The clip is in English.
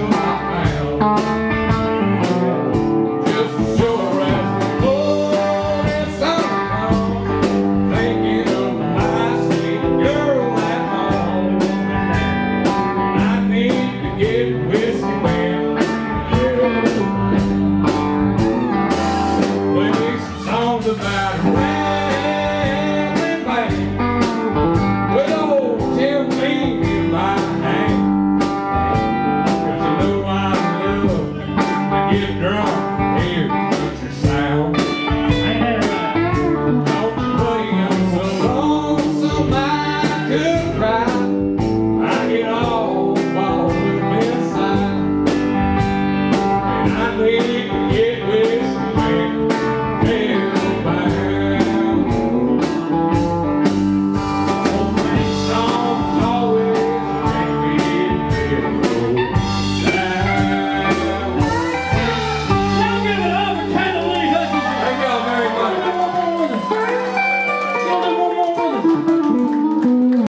About rambling baby with old Tim Bean in my hand. 'Cause you know I love to get drunk and hear country sound. Don't you play 'em so lonesome I could cry. I get all balled up inside, and I need